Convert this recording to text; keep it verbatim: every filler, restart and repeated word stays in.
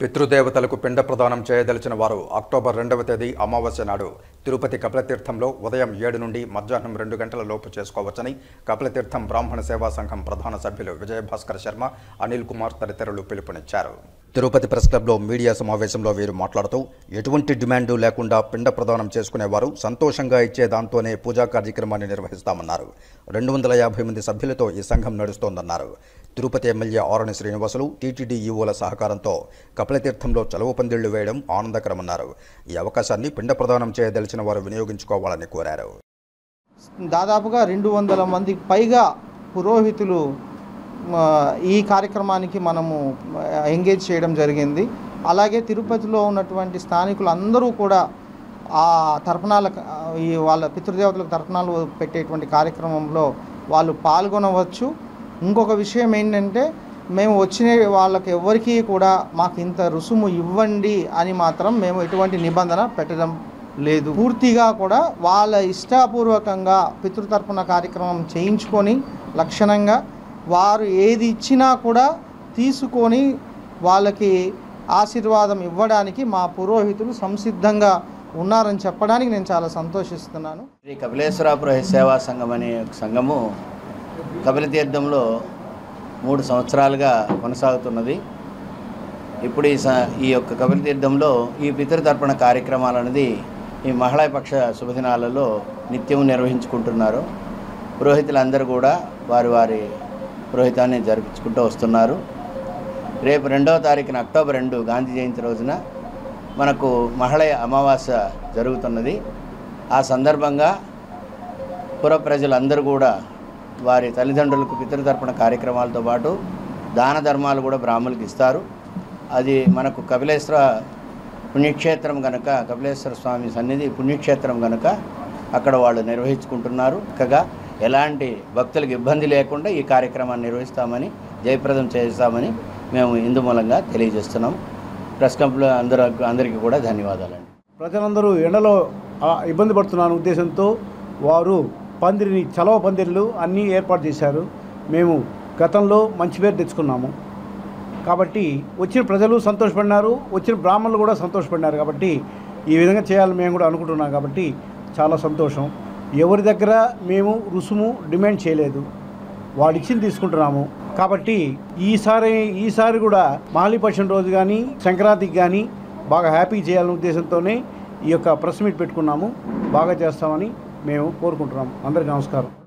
పితృదేవతలకు పిండ ప్రదానం చేయదలిచిన వారు అక్టోబర్ రెండవ తేదీ అమావాస్య నాడు తిరుపతి కపిలతీర్థంలో ఉదయం ఏడు నుండి మధ్యాహ్నం రెండు గంటల లోపు చేసుకోవచ్చని కపిలతీర్థం బ్రాహ్మణ సేవా సంఘం ప్రధాన సభ్యులు విజయభాస్కర్ శర్మ, అనిల్ కుమార్ తదితరులు పిలుపునిచ్చారు. తిరుపతి ప్రెస్ క్లబ్లో మీడియా సమావేశంలో వీరు మాట్లాడుతూ ఎటువంటి డిమాండు లేకుండా పిండ ప్రదానం చేసుకునేవారు సంతోషంగా ఇచ్చే దాంతోనే పూజా కార్యక్రమాన్ని నిర్వహిస్తామన్నారు. రెండు వందల యాభై మంది సభ్యులతో ఈ సంఘం నడుస్తోందన్నారు. తిరుపతి ఎమ్మెల్యే ఆరణి శ్రీనివాసులు, టీటీడీ ఈవోల సహకారంతో కపిలతీర్థంలో చలువ పందిళ్లు వేయడం ఆనందకరమన్నారు. ఈ అవకాశాన్ని పిండ ప్రదానం చేయదలిచిన వారు వినియోగించుకోవాలని కోరారు. దాదాపుగా రెండు వందల మందికి పైగా పురోహితులు ఈ కార్యక్రమానికి మనము ఎంగేజ్ చేయడం జరిగింది. అలాగే తిరుపతిలో ఉన్నటువంటి స్థానికులు అందరూ కూడా ఆ తర్పణాల ఈ వాళ్ళ పితృదేవతలకు తర్పణాలు పెట్టేటువంటి కార్యక్రమంలో వాళ్ళు పాల్గొనవచ్చు. ఇంకొక విషయం ఏంటంటే, మేము వచ్చిన వాళ్ళకి ఎవరికి కూడా మాకు ఇంత రుసుము ఇవ్వండి అని మాత్రం మేము ఎటువంటి నిబంధన పెట్టడం లేదు. పూర్తిగా కూడా వాళ్ళ ఇష్టపూర్వకంగా పితృతర్పణ కార్యక్రమం చేయించుకొని లక్షణంగా వారు ఏది ఇచ్చినా కూడా తీసుకొని వాళ్ళకి ఆశీర్వాదం ఇవ్వడానికి మా పురోహితులు సంసిద్ధంగా ఉన్నారని చెప్పడానికి నేను చాలా సంతోషిస్తున్నాను. శ్రీ కపిలేశ్వర పురోహిత సేవా సంఘం అనే సంఘము కపిలతీర్థంలో మూడు సంవత్సరాలుగా కొనసాగుతున్నది. ఇప్పుడు ఈ ఈ యొక్క కపిలతీర్థంలో ఈ పితృతర్పణ కార్యక్రమాలు అనేది ఈ మహిళాపక్ష శుభదినాలలో నిత్యం నిర్వహించుకుంటున్నారు. పురోహితులందరూ కూడా వారి వారి పురోహితాన్ని జరిపించుకుంటూ వస్తున్నారు. రేపు రెండవ తారీఖున అక్టోబర్ రెండు గాంధీ జయంతి రోజున మనకు మహిళ అమావాస్య జరుగుతున్నది. ఆ సందర్భంగా పుర ప్రజలందరూ కూడా వారి తల్లిదండ్రులకు పితృతర్పణ కార్యక్రమాలతో పాటు దాన ధర్మాలు కూడా బ్రాహ్మణులకు ఇస్తారు. అది మనకు కపిలేశ్వర పుణ్యక్షేత్రం కనుక, కపిలేశ్వర స్వామి సన్నిధి పుణ్యక్షేత్రం కనుక అక్కడ వాళ్ళు నిర్వహించుకుంటున్నారు. చక్కగా ఎలాంటి భక్తులకు ఇబ్బంది లేకుండా ఈ కార్యక్రమాన్ని నిర్వహిస్తామని, జయప్రదం చేస్తామని మేము ఇందు మూలంగా తెలియజేస్తున్నాం. ప్రెస్ క్లబ్లో అందరూ అందరికీ కూడా ధన్యవాదాలండి. ప్రజలందరూ ఎండలో ఇబ్బంది పడుతున్న ఉద్దేశంతో వారు పందిరిని చలవ పందిర్లు అన్నీ ఏర్పాటు చేశారు. మేము గతంలో మంచి పేరు తెచ్చుకున్నాము కాబట్టి వచ్చిన ప్రజలు సంతోషపడినారు, వచ్చిన బ్రాహ్మణులు కూడా సంతోషపడినారు. కాబట్టి ఈ విధంగా చేయాలని మేము కూడా అనుకుంటున్నాం. కాబట్టి చాలా సంతోషం. ఎవరి దగ్గర మేము రుసుము డిమాండ్ చేయలేదు, వాడిచ్చింది తీసుకుంటున్నాము. కాబట్టి ఈసారి ఈసారి కూడా మహాళీపక్షం రోజు కానీ సంక్రాంతికి కానీ బాగా హ్యాపీ చేయాలనే ఉద్దేశంతోనే ఈ యొక్క ప్రెస్ మీట్ పెట్టుకున్నాము. బాగా చేస్తామని మేము కోరుకుంటున్నాము. అందరికీ నమస్కారం.